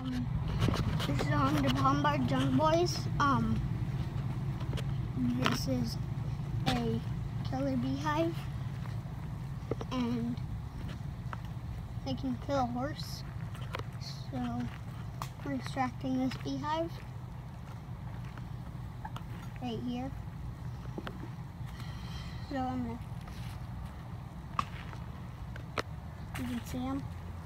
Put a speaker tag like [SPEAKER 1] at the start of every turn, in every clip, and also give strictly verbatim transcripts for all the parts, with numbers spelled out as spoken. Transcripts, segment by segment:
[SPEAKER 1] Um, this is on the Bombard Junk Boys. Um, this is a killer beehive, and they can kill a horse. So we're extracting this beehive right here. So I'm gonna, you can see them.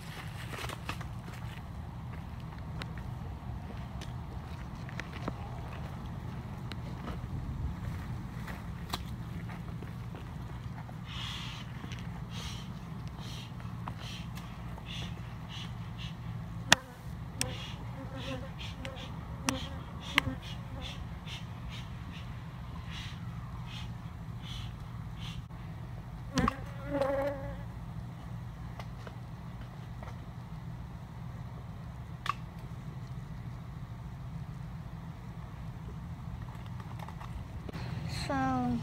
[SPEAKER 1] So, um,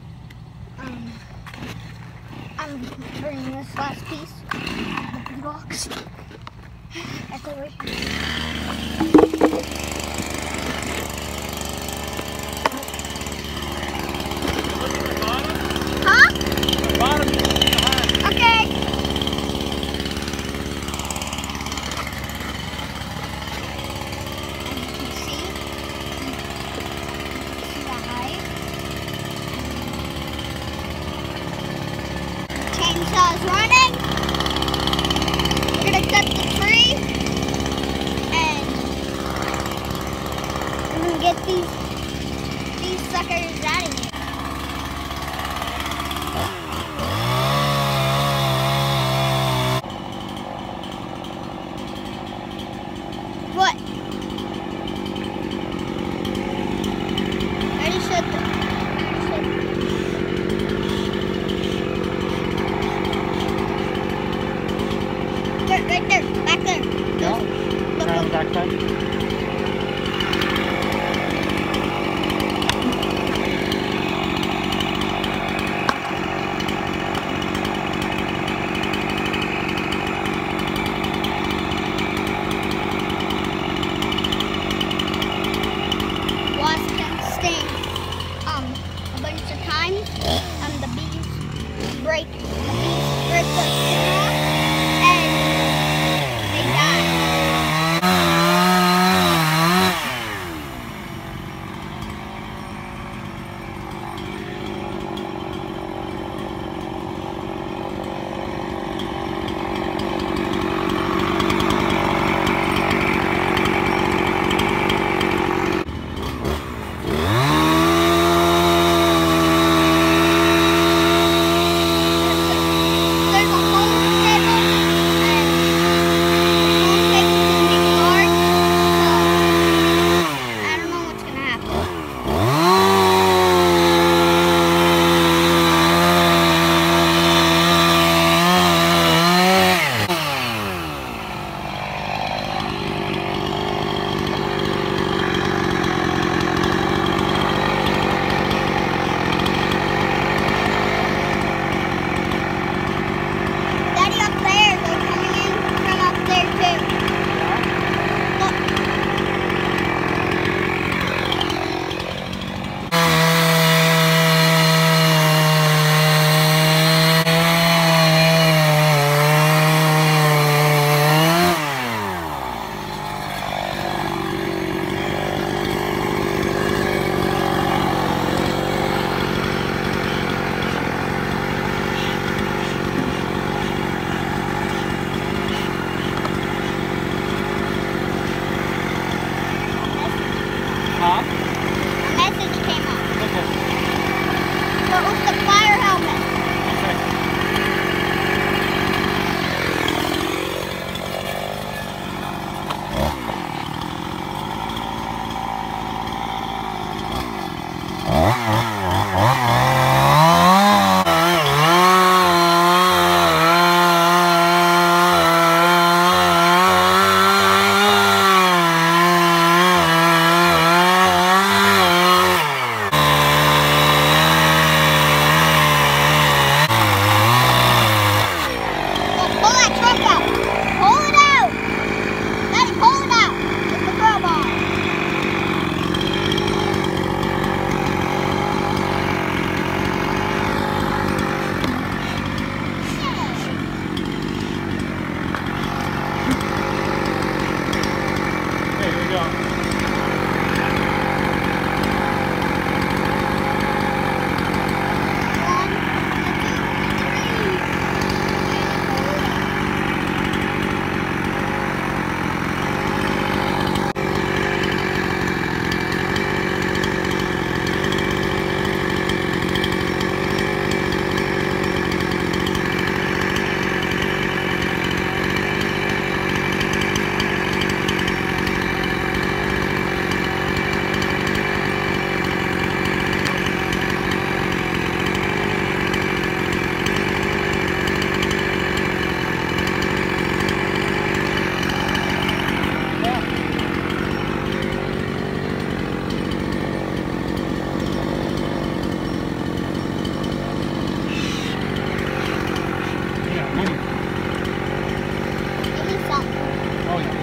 [SPEAKER 1] I'm bringing this last piece, the bee box. I think we Huh?
[SPEAKER 2] Bottom.
[SPEAKER 1] Okay. Chainsaw's running. We're gonna cut the tree, and I'm gonna get these these suckers out of here. What? I already said that. Right there, back there.
[SPEAKER 2] No,
[SPEAKER 1] Look,
[SPEAKER 2] around
[SPEAKER 1] look.
[SPEAKER 2] the backside.
[SPEAKER 1] Wasp can sting um a bunch of times. Um, the bees break. The bees break the sting off, and they die.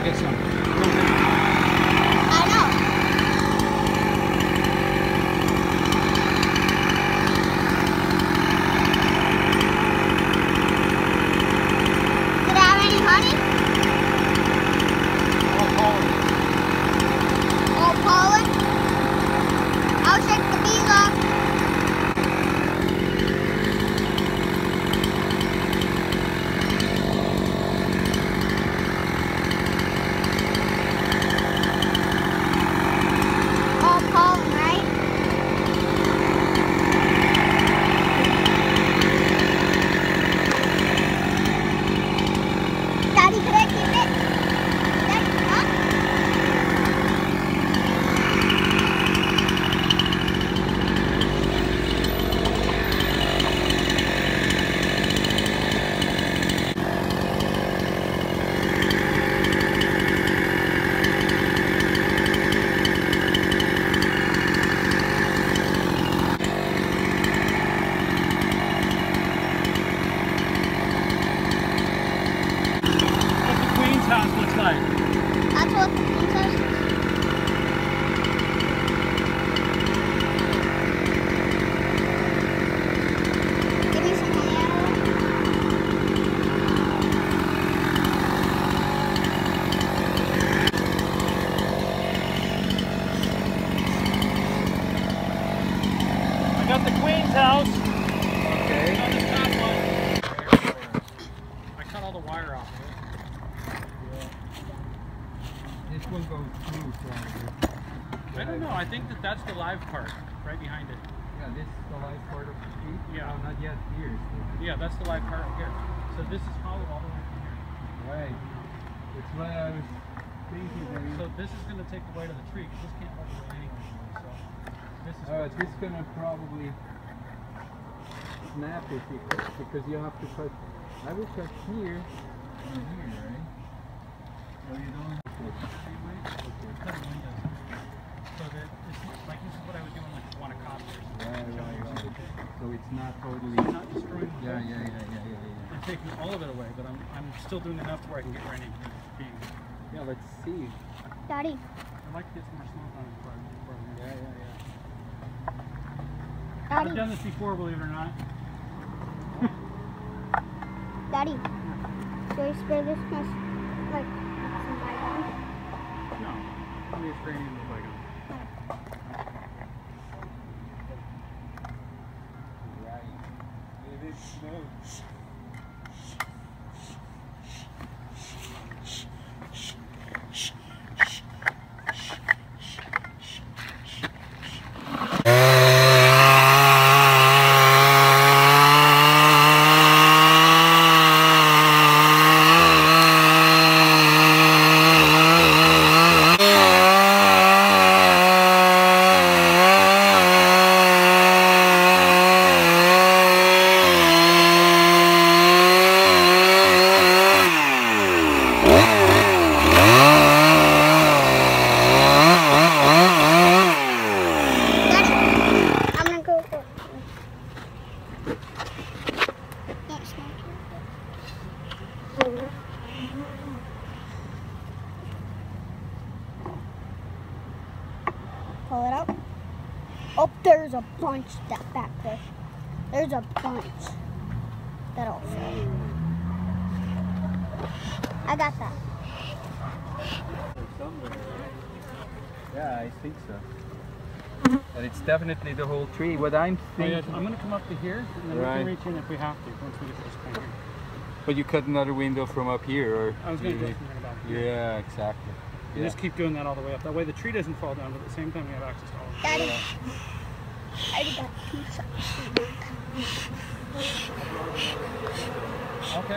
[SPEAKER 2] get some.
[SPEAKER 1] I know. Did I have any honey?
[SPEAKER 2] All pollen.
[SPEAKER 1] All pollen? I'll shake the bees off. All pollen, right? Daddy, could I keep it? Daddy, huh?
[SPEAKER 2] What the Queen's house looks like.
[SPEAKER 1] That's what the princess is. Give me some honey out of it.
[SPEAKER 2] I got the Queen's house.
[SPEAKER 3] Okay.
[SPEAKER 2] On this top one. I cut all the wire off.
[SPEAKER 3] This one goes through probably.
[SPEAKER 2] I don't know. I think that that's the live part right behind it.
[SPEAKER 3] Yeah, this is the live part of the tree.
[SPEAKER 2] Yeah.
[SPEAKER 3] Oh, not yet. Here.
[SPEAKER 2] Yeah, that's the live part right here. So this is hollow all the way from here.
[SPEAKER 3] Right. That's why I was thinking that.
[SPEAKER 2] So this is going to take the weight of the tree because this can't hold the weight anyway. So this is.
[SPEAKER 3] Oh, this is gonna probably snap if you cut, because you have to cut. I will cut here and here, right? No, you don't.
[SPEAKER 2] Anyway, cut the windows. So that this is, like this is what I would do on like one of copiers.
[SPEAKER 3] Right, right, right. So it's not totally.
[SPEAKER 2] It's not destroying the
[SPEAKER 3] Yeah,
[SPEAKER 2] whole
[SPEAKER 3] yeah,
[SPEAKER 2] thing.
[SPEAKER 3] yeah, yeah, yeah, yeah.
[SPEAKER 2] I'm taking all of it away, but I'm I'm still doing enough to where I can get ready to be.
[SPEAKER 3] Yeah, let's see.
[SPEAKER 1] Daddy,
[SPEAKER 2] I like to get some more smoke on it before I before I
[SPEAKER 3] Yeah, yeah, yeah.
[SPEAKER 2] I've
[SPEAKER 1] Daddy,
[SPEAKER 2] done this before, believe it or not.
[SPEAKER 1] Daddy. Should I spray this mess like some bygone?
[SPEAKER 2] No, I'm just spraying the bygone.
[SPEAKER 3] Right. It is smoke.
[SPEAKER 1] Daddy, I'm gonna go for it. Don't smoke it. Pull it out. Oh, there's a bunch that back there. There's a bunch. That'll fit. I got that.
[SPEAKER 3] Somewhere, right? Yeah, I think so. And it's definitely the whole tree. What I'm
[SPEAKER 2] Oh, yeah,
[SPEAKER 3] thinking.
[SPEAKER 2] I'm going to come up to here, and then
[SPEAKER 3] Right.
[SPEAKER 2] we can reach in if we have to once we get to this point here.
[SPEAKER 3] But you cut another window from up here, or?
[SPEAKER 2] I was going to
[SPEAKER 3] you-
[SPEAKER 2] go from here about here.
[SPEAKER 3] Yeah, exactly.
[SPEAKER 2] You
[SPEAKER 3] Yeah.
[SPEAKER 2] just keep doing that all the way up. That way the tree doesn't fall down, but at the same time we have access to all of it.
[SPEAKER 1] Daddy, I already got two shots.
[SPEAKER 2] Okay.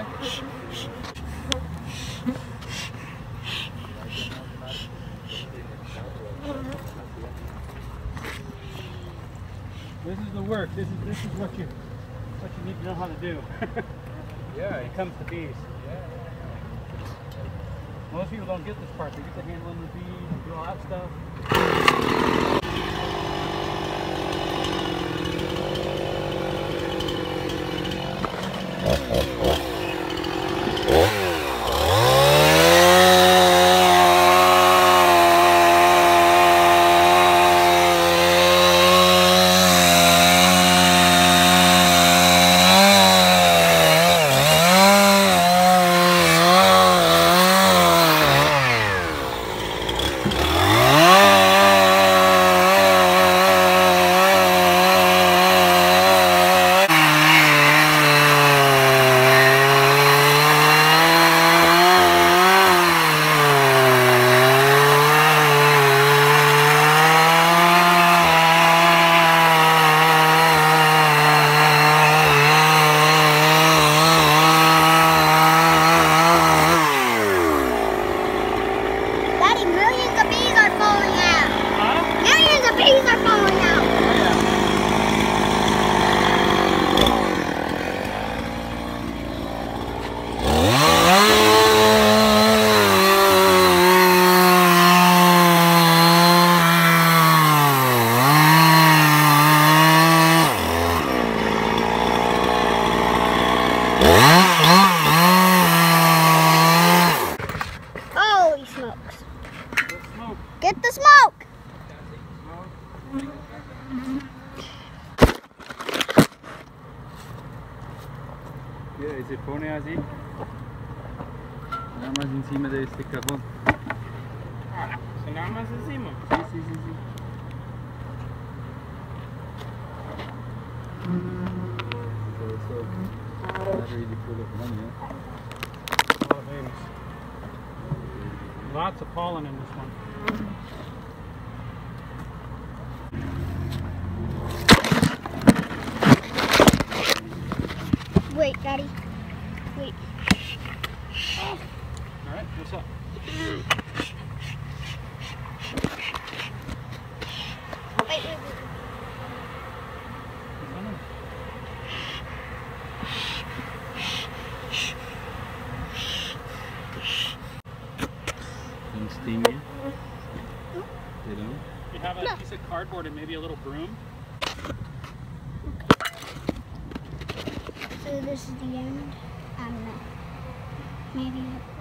[SPEAKER 2] This is the work. This is this is what you what you need to know how to do.
[SPEAKER 3] Yeah.
[SPEAKER 2] When it comes to bees. Most people don't get this part. They get to handling the bees and do all that stuff.
[SPEAKER 1] millions of bees are falling out.
[SPEAKER 2] Huh?
[SPEAKER 1] Millions of bees are falling out. Holy smokes.
[SPEAKER 2] The smoke.
[SPEAKER 1] Get the smoke.
[SPEAKER 3] Mira, y se pone así. Nada más encima de este cajón.
[SPEAKER 2] So nada más encima.
[SPEAKER 3] Sí, sí, sí, sí. So, so, not really full of money, huh?
[SPEAKER 2] Oh, babies. Lots of pollen in this one.
[SPEAKER 1] Wait, Daddy. Wait.
[SPEAKER 2] Alright, what's up?
[SPEAKER 1] Wait, wait, wait.
[SPEAKER 3] Don't sting you. They don't?
[SPEAKER 2] You have a piece of cardboard and maybe a little broom.
[SPEAKER 1] So this is the end. I don't know. Maybe.